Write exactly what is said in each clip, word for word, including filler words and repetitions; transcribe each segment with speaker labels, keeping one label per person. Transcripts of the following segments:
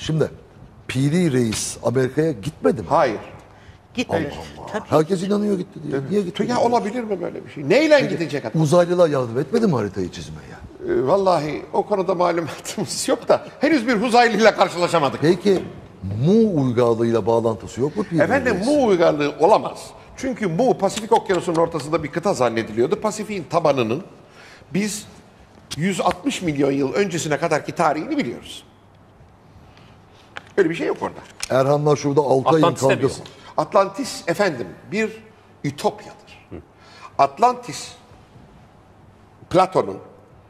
Speaker 1: Şimdi Piri Reis Amerika'ya gitmedi mi?
Speaker 2: Hayır.
Speaker 3: Gitmedi. Tabii.
Speaker 1: Herkes inanıyor gitti diye. Niye gitti?
Speaker 2: Ya olabilir mi böyle bir şey? Neyle gidecek adam?
Speaker 1: Uzaylılar yardım etmedi mi haritayı çizmeye?
Speaker 2: Ee, vallahi o konuda malumatımız yok da henüz bir uzaylıyla karşılaşamadık.
Speaker 1: Peki Mu uygarlığıyla bağlantısı yok mu Piri
Speaker 2: Efendim
Speaker 1: Reis'in?
Speaker 2: Mu uygarlığı olamaz. Çünkü Mu Pasifik Okyanusu'nun ortasında bir kıta zannediliyordu. Pasifik'in tabanının biz yüz altmış milyon yıl öncesine kadarki tarihini biliyoruz. Öyle bir şey yok orada.
Speaker 1: Erhanlar şurada Altay'ın
Speaker 4: Atlantis'te mi
Speaker 1: kavgası.
Speaker 4: yok?
Speaker 2: Atlantis efendim bir ütopyadır. Atlantis Platon'un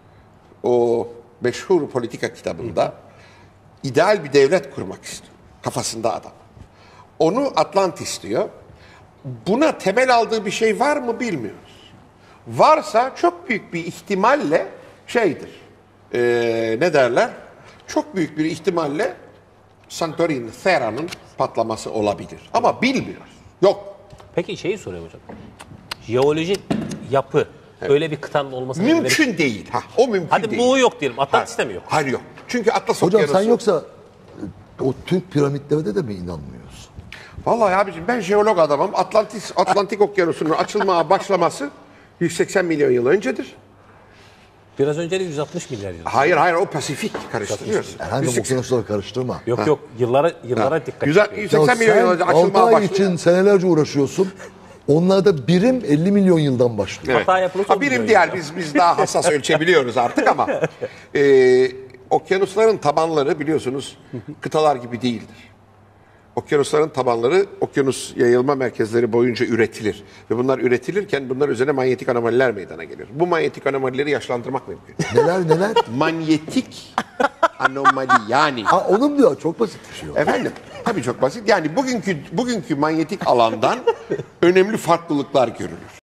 Speaker 2: o meşhur politika kitabında ideal bir devlet kurmak istiyor. Kafasında adam. Onu Atlantis diyor. Buna temel aldığı bir şey var mı bilmiyoruz. Varsa çok büyük bir ihtimalle şeydir. Ee, ne derler? Çok büyük bir ihtimalle Santorini, Thera'nın patlaması olabilir. Ama bilmiyoruz. Yok.
Speaker 4: Peki şeyi soruyorum hocam. Jeolojik yapı öyle bir kıtanın olması
Speaker 2: Mümkün değil. Ha, o mümkün
Speaker 4: Hadi
Speaker 2: değil.
Speaker 4: Muğ yok diyelim. Atlantis'te mi yok?
Speaker 2: Hayır yok. Çünkü Atlas
Speaker 1: Hocam
Speaker 2: Okyanusu...
Speaker 1: sen yoksa o Türk piramitlerine de mi inanmıyorsun?
Speaker 2: Vallahi abicim ben jeolog adamım. Atlantis, Atlantik Okyanusu'nun açılmaya başlaması yüz seksen milyon yıl öncedir.
Speaker 4: Biraz önce de yüz altmış milyar yıl.
Speaker 2: Hayır hayır o Pasifik karıştırıyorsun.
Speaker 1: Herhangi
Speaker 2: yüz seksen
Speaker 1: okyanusları karıştırma.
Speaker 4: Yok yok yıllara yıllara dikkat
Speaker 2: yüz-
Speaker 4: ediyor.
Speaker 2: yüz
Speaker 1: Ya
Speaker 2: seksen milyon yıl önce
Speaker 1: sen
Speaker 2: açılmaya
Speaker 1: altı ay
Speaker 2: başlıyor.
Speaker 1: için senelerce uğraşıyorsun. Onlarda birim elli milyon yıldan başlıyor.
Speaker 2: Evet.
Speaker 4: Hata yapılırsa
Speaker 2: Ha, birim
Speaker 4: olmuyor
Speaker 2: diğer
Speaker 4: yani.
Speaker 2: biz biz daha hassas ölçebiliyoruz artık ama e, okyanusların tabanları biliyorsunuz kıtalar gibi değildir. Okyanusların tabanları okyanus yayılma merkezleri boyunca üretilir. Ve bunlar üretilirken bunlar üzerine manyetik anomaliler meydana gelir. Bu manyetik anomalileri yaşlandırmak mümkün.
Speaker 1: Neler neler?
Speaker 2: Manyetik anomali yani.
Speaker 1: Ha onun diyor çok basit bir şey o.
Speaker 2: Efendim tabii çok basit. Yani bugünkü bugünkü manyetik alandan önemli farklılıklar görülür.